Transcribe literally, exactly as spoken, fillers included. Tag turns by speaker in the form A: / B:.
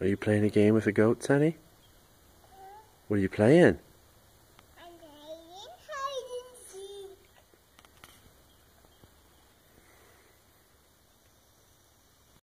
A: Are you playing a game with the goats, Annie? What are you playing?